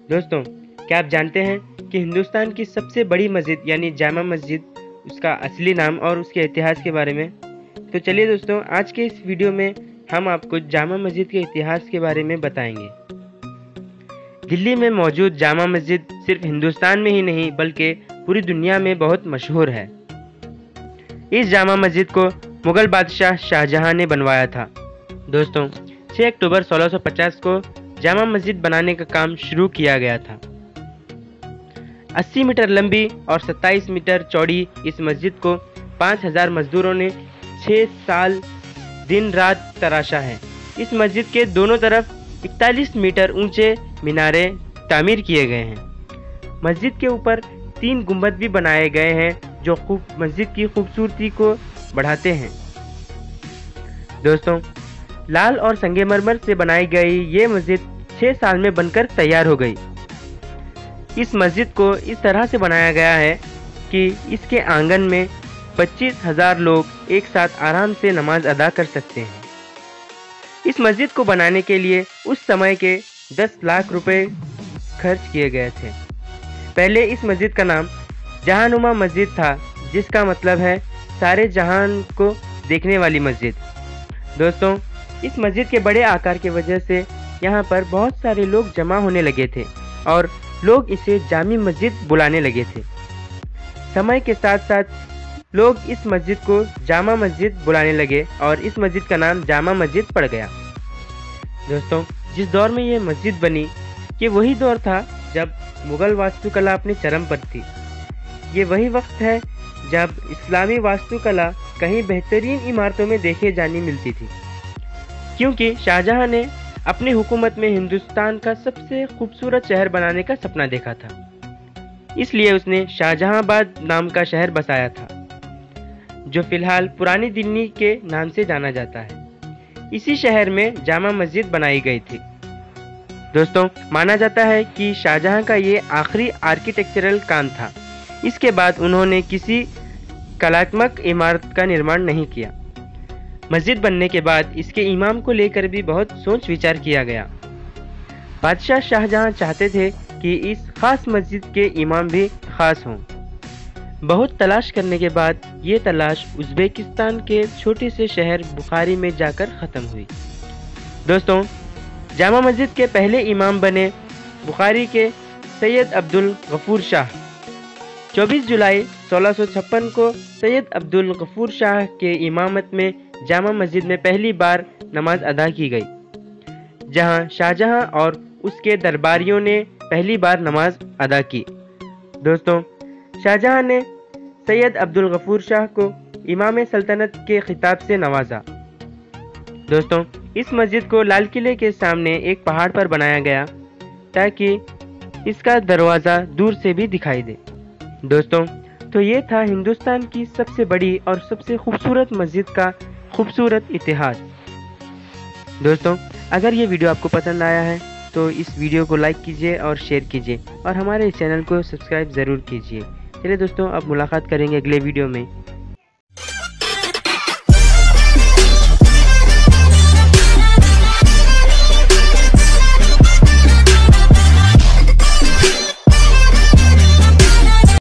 दोस्तों, क्या आप जानते हैं कि हिंदुस्तान की सबसे बड़ी मस्जिद यानी जामा मस्जिद, उसका असली नाम और उसके इतिहास के बारे में? तो चलिए दोस्तों, आज के इस वीडियो में हम आपको जामा मस्जिद के इतिहास के बारे में बताएंगे। दिल्ली में मौजूद जामा मस्जिद सिर्फ हिंदुस्तान में ही नहीं बल्कि पूरी दुनिया में बहुत मशहूर है। इस जामा मस्जिद को मुगल बादशाह शाहजहां ने बनवाया था। दोस्तों, 6 अक्टूबर 1650 को जामा मस्जिद बनाने का काम शुरू किया गया था। 80 मीटर लंबी और 27 मीटर चौड़ी इस मस्जिद को 5000 मजदूरों ने 6 साल दिन रात तराशा है। इस मस्जिद के दोनों तरफ 41 मीटर ऊंचे मीनारे तामीर किए गए हैं। मस्जिद के ऊपर 3 गुंबद भी बनाए गए हैं जो मस्जिद की खूबसूरती को बढ़ाते हैं। दोस्तों, लाल और संगमरमर से बनाई गई ये मस्जिद 6 साल में बनकर तैयार हो गई। इस मस्जिद को इस तरह से बनाया गया है कि इसके आंगन में 25,000 लोग एक साथ आराम से नमाज अदा कर सकते हैं। इस मस्जिद को बनाने के लिए उस समय के 10 लाख रुपए खर्च किए गए थे। पहले इस मस्जिद का नाम जहानुमा मस्जिद था, जिसका मतलब है सारे जहान को देखने वाली मस्जिद। दोस्तों, इस मस्जिद के बड़े आकार की वजह से यहाँ पर बहुत सारे लोग जमा होने लगे थे और लोग इसे जामी मस्जिद बुलाने लगे थे। समय के साथ साथ लोग इस मस्जिद को जामा मस्जिद बुलाने लगे और इस मस्जिद का नाम जामा मस्जिद पड़ गया। दोस्तों, जिस दौर में ये मस्जिद बनी, ये वही दौर था जब मुगल वास्तुकला अपने चरम पर थी। ये वही वक्त है जब इस्लामी वास्तुकला कहीं बेहतरीन इमारतों में देखे जानी मिलती थी, क्योंकि शाहजहां ने अपनी हुकूमत में हिंदुस्तान का सबसे खूबसूरत शहर बनाने का सपना देखा था। इसलिए उसने शाहजहांबाद नाम का शहर बसाया था, जो फिलहाल पुरानी दिल्ली के नाम से जाना जाता है। इसी शहर में जामा मस्जिद बनाई गई थी। दोस्तों, माना जाता है कि शाहजहां का ये आखिरी आर्किटेक्चरल काम था। इसके बाद उन्होंने किसी कलात्मक इमारत का निर्माण नहीं किया। मस्जिद बनने के बाद इसके इमाम को लेकर भी बहुत सोच विचार किया गया। बादशाह शाहजहां चाहते थे कि इस खास मस्जिद के इमाम भी खास हों। बहुत तलाश करने के बाद ये तलाश उज़्बेकिस्तान के छोटे से शहर बुखारी में जाकर ख़त्म हुई। दोस्तों, जामा मस्जिद के पहले इमाम बने बुखारी के सैयद अब्दुल गफूर शाह। 24 जुलाई 1656 को सैयद अब्दुल गफूर शाह के इमामत में जामा मस्जिद में पहली बार नमाज अदा की गई, जहां शाहजहां और उसके दरबारियों ने पहली बार नमाज अदा की। दोस्तों, शाहजहां ने सैयद अब्दुल गफूर शाह को इमाम सल्तनत के खिताब से नवाजा। दोस्तों, इस मस्जिद को लाल किले के सामने एक पहाड़ पर बनाया गया ताकि इसका दरवाज़ा दूर से भी दिखाई दे। दोस्तों, तो ये था हिंदुस्तान की सबसे बड़ी और सबसे खूबसूरत मस्जिद का खूबसूरत इतिहास। दोस्तों, अगर ये वीडियो आपको पसंद आया है तो इस वीडियो को लाइक कीजिए और शेयर कीजिए और हमारे चैनल को सब्सक्राइब ज़रूर कीजिए। चलिए दोस्तों, अब मुलाकात करेंगे अगले वीडियो में।